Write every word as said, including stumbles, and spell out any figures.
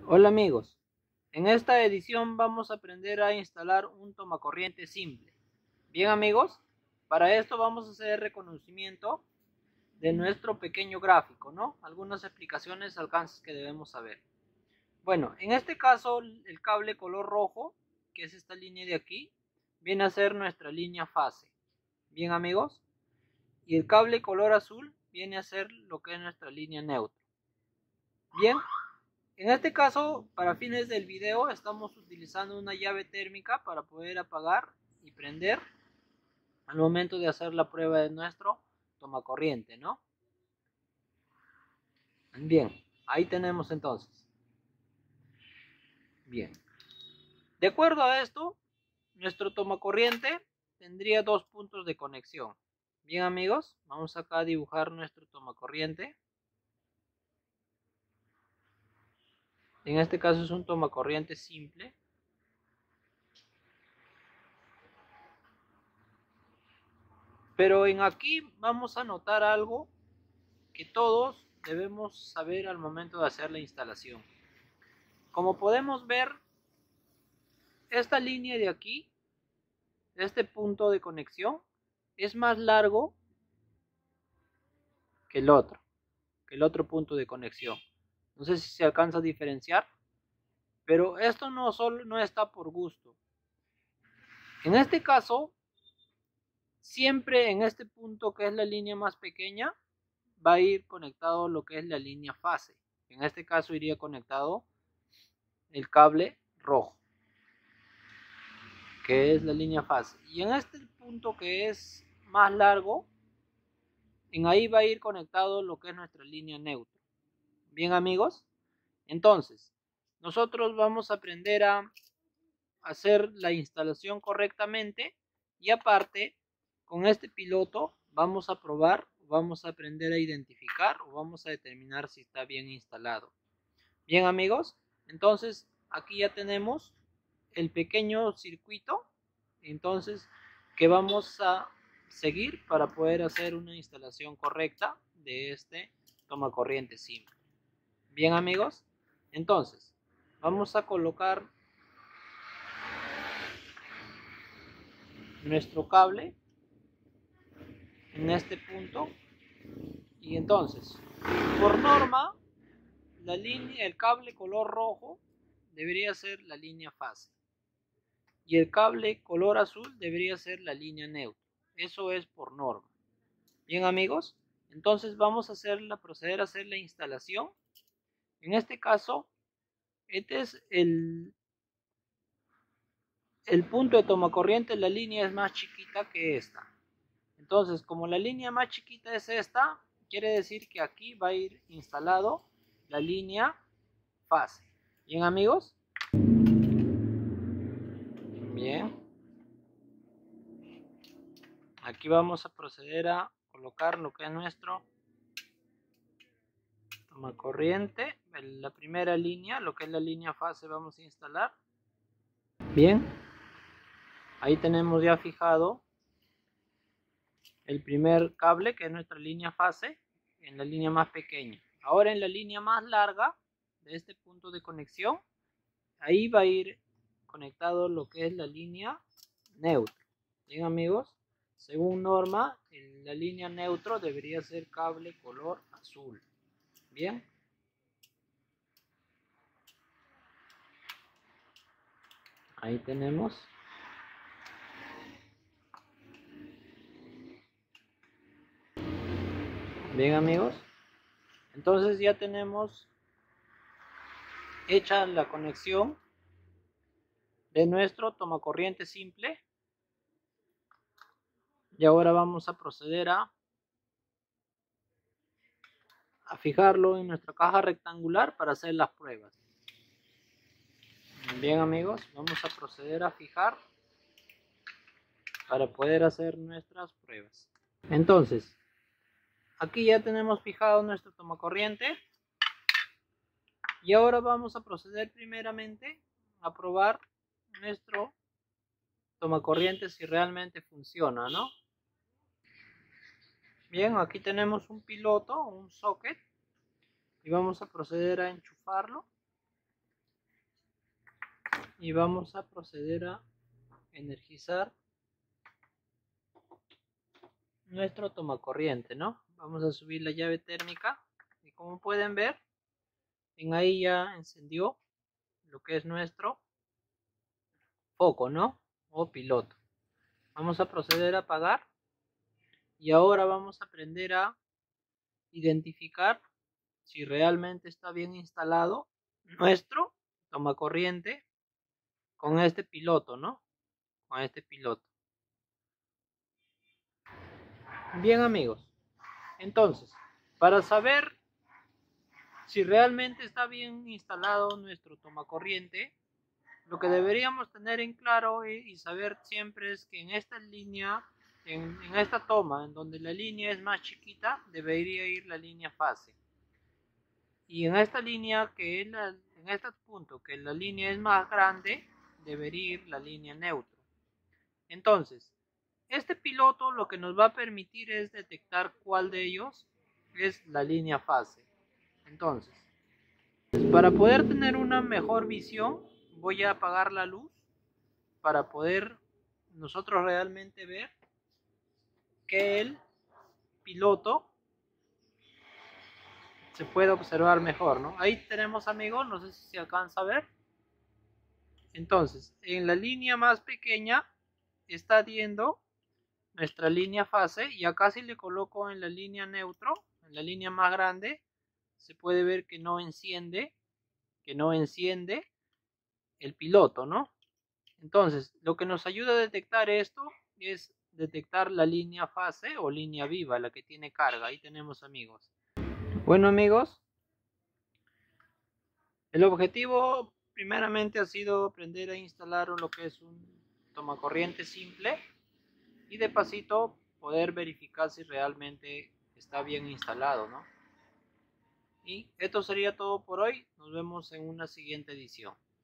Hola amigos, en esta edición vamos a aprender a instalar un tomacorriente simple. Bien amigos, para esto vamos a hacer reconocimiento de nuestro pequeño gráfico, ¿no? Algunas explicaciones, alcances que debemos saber. Bueno, en este caso el cable color rojo, que es esta línea de aquí, viene a ser nuestra línea fase. Bien amigos, y el cable color azul viene a ser lo que es nuestra línea neutra. Bien. En este caso, para fines del video, estamos utilizando una llave térmica para poder apagar y prender al momento de hacer la prueba de nuestro tomacorriente, ¿no? Bien, ahí tenemos entonces. Bien. De acuerdo a esto, nuestro tomacorriente tendría dos puntos de conexión. Bien amigos, vamos acá a dibujar nuestro tomacorriente. En este caso es un tomacorriente simple. Pero en aquí vamos a notar algo que todos debemos saber al momento de hacer la instalación. Como podemos ver, esta línea de aquí, este punto de conexión, es más largo que el otro, que el otro punto de conexión. No sé si se alcanza a diferenciar, pero esto no solo no está por gusto. En este caso, siempre en este punto que es la línea más pequeña, va a ir conectado lo que es la línea fase. En este caso iría conectado el cable rojo, que es la línea fase. Y en este punto que es más largo, en ahí va a ir conectado lo que es nuestra línea neutra. Bien amigos, entonces nosotros vamos a aprender a hacer la instalación correctamente y aparte con este piloto vamos a probar, vamos a aprender a identificar o vamos a determinar si está bien instalado. Bien amigos, entonces aquí ya tenemos el pequeño circuito entonces que vamos a seguir para poder hacer una instalación correcta de este tomacorriente simple. Bien amigos, entonces vamos a colocar nuestro cable en este punto y entonces por norma la línea, el cable color rojo debería ser la línea fase y el cable color azul debería ser la línea neutra. Eso es por norma. Bien amigos, entonces vamos a hacer la, proceder a hacer la instalación. En este caso, este es el, el punto de tomacorriente, la línea es más chiquita que esta. Entonces, como la línea más chiquita es esta, quiere decir que aquí va a ir instalado la línea fase. Bien amigos. Bien. Aquí vamos a proceder a colocar lo que es nuestro tomacorriente. La primera línea, lo que es la línea fase, vamos a instalar. Bien. Ahí tenemos ya fijado el primer cable, que es nuestra línea fase, en la línea más pequeña. Ahora en la línea más larga de este punto de conexión, ahí va a ir conectado lo que es la línea neutra. Bien amigos, según norma, en la línea neutro debería ser cable color azul. Bien. Ahí tenemos. Bien amigos, entonces ya tenemos hecha la conexión de nuestro tomacorriente simple y ahora vamos a proceder a, a fijarlo en nuestra caja rectangular para hacer las pruebas. Bien amigos, vamos a proceder a fijar para poder hacer nuestras pruebas. Entonces, aquí ya tenemos fijado nuestro tomacorriente y ahora vamos a proceder primeramente a probar nuestro tomacorriente si realmente funciona, ¿no? Bien, aquí tenemos un piloto, un socket, y vamos a proceder a enchufarlo. y vamos a proceder a energizar nuestro tomacorriente, ¿no? Vamos a subir la llave térmica y como pueden ver, en ahí ya encendió lo que es nuestro foco, ¿no? O piloto. Vamos a proceder a apagar y ahora vamos a aprender a identificar si realmente está bien instalado nuestro tomacorriente con este piloto, ¿no? Con este piloto. Bien, amigos, entonces, para saber si realmente está bien instalado nuestro tomacorriente, lo que deberíamos tener en claro y saber siempre es que en esta línea, en, en esta toma, en donde la línea es más chiquita, debería ir la línea fase. Y en esta línea, que es la, en este punto, que la línea es más grande, debería ir la línea neutro. Entonces, este piloto lo que nos va a permitir es detectar cuál de ellos es la línea fase. Entonces, para poder tener una mejor visión, voy a apagar la luz para poder nosotros realmente ver que el piloto se puede observar mejor, ¿no? Ahí tenemos, amigos, no sé si se alcanza a ver. Entonces, en la línea más pequeña está viendo nuestra línea fase y acá si le coloco en la línea neutro, en la línea más grande, se puede ver que no enciende, que no enciende el piloto, ¿no? Entonces, lo que nos ayuda a detectar esto es detectar la línea fase o línea viva, la que tiene carga. Ahí tenemos, amigos. Bueno, amigos, el objetivo primeramente ha sido aprender a instalar lo que es un tomacorriente simple y de pasito poder verificar si realmente está bien instalado, ¿no? Y esto sería todo por hoy. Nos vemos en una siguiente edición.